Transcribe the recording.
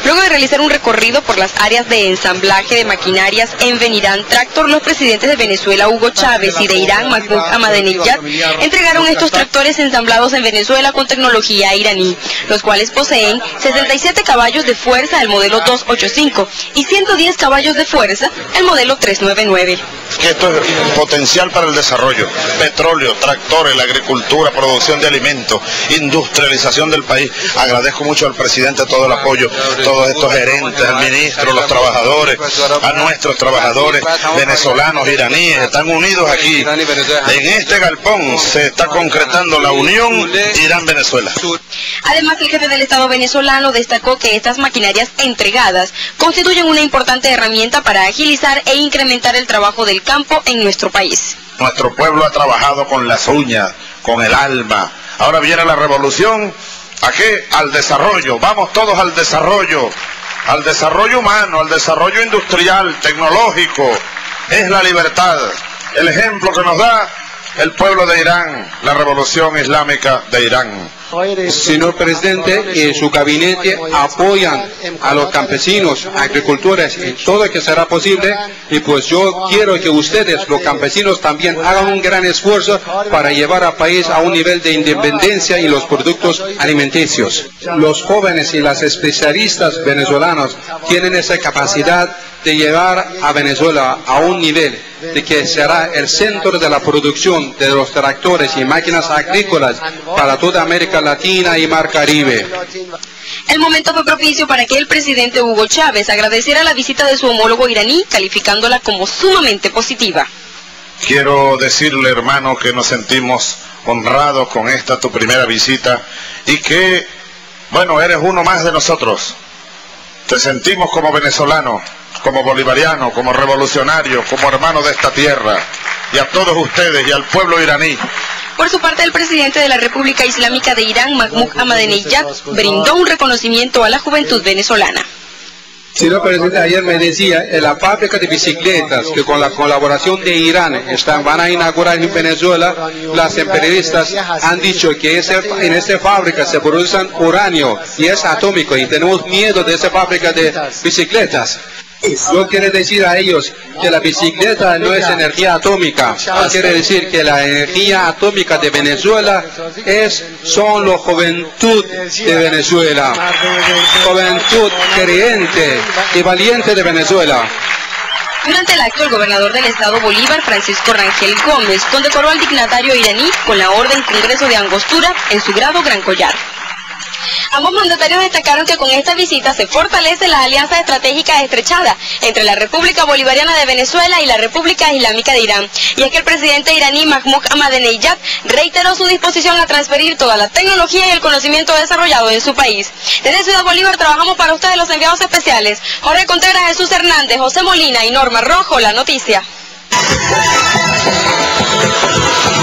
Luego de realizar un recorrido por las áreas de ensamblaje de maquinarias en Venirán Tractor, los presidentes de Venezuela, Hugo Chávez, y de Irán, Mahmoud Ahmadinejad, entregaron estos tractores ensamblados en Venezuela con tecnología iraní, los cuales poseen 67 caballos de fuerza, el modelo 285, y 110 caballos de fuerza, el modelo 399. Esto es potencial para el desarrollo: petróleo, tractores, la agricultura, producción de alimentos, industrialización del país. Agradezco mucho al presidente todo el apoyo, todos estos gerentes, al ministro, los trabajadores, a nuestros trabajadores venezolanos, iraníes, están unidos aquí. En este galpón se está concretando la unión Irán-Venezuela. Además, el jefe del Estado venezolano destacó que estas maquinarias entregadas constituyen una importante herramienta para agilizar e incrementar el trabajo del campo en nuestro país. Nuestro pueblo ha trabajado con las uñas, con el alma. Ahora viene la revolución. ¿A qué? Al desarrollo. Vamos todos al desarrollo humano, al desarrollo industrial, tecnológico. Es la libertad. El ejemplo que nos da el pueblo de Irán, la revolución islámica de Irán. Señor presidente y su gabinete apoyan a los campesinos, agricultores, en todo lo que será posible, y pues yo quiero que ustedes, los campesinos, también hagan un gran esfuerzo para llevar al país a un nivel de independencia y los productos alimenticios. Los jóvenes y las especialistas venezolanos tienen esa capacidad de llevar a Venezuela a un nivel de que será el centro de la producción de los tractores y máquinas agrícolas para toda América Latina y Mar Caribe. El momento fue propicio para que el presidente Hugo Chávez agradeciera la visita de su homólogo iraní, calificándola como sumamente positiva. Quiero decirle, hermano, que nos sentimos honrados con esta tu primera visita y que, bueno, eres uno más de nosotros. Te sentimos como venezolano, como bolivariano, como revolucionario, como hermano de esta tierra, y a todos ustedes y al pueblo iraní. Por su parte, el presidente de la República Islámica de Irán, Mahmoud Ahmadinejad, brindó un reconocimiento a la juventud venezolana. Señor presidente, ayer me decía, en la fábrica de bicicletas, que con la colaboración de Irán van a inaugurar en Venezuela, las periodistas han dicho que en esta fábrica se producen uranio y es atómico, y tenemos miedo de esa fábrica de bicicletas. Yo quiero decir a ellos que la bicicleta no es energía atómica. Quiere decir que la energía atómica de Venezuela son la juventud de Venezuela, juventud creyente y valiente de Venezuela. Durante el acto, el gobernador del estado Bolívar, Francisco Rangel Gómez, condecoró al dignatario iraní con la Orden Congreso de Angostura en su grado Gran Collar. Ambos mandatarios destacaron que con esta visita se fortalece la alianza estratégica estrechada entre la República Bolivariana de Venezuela y la República Islámica de Irán. Y es que el presidente iraní Mahmoud Ahmadinejad reiteró su disposición a transferir toda la tecnología y el conocimiento desarrollado en su país. Desde Ciudad Bolívar trabajamos para ustedes los enviados especiales Jorge Contreras, Jesús Hernández, José Molina y Norma Rojo, La Noticia.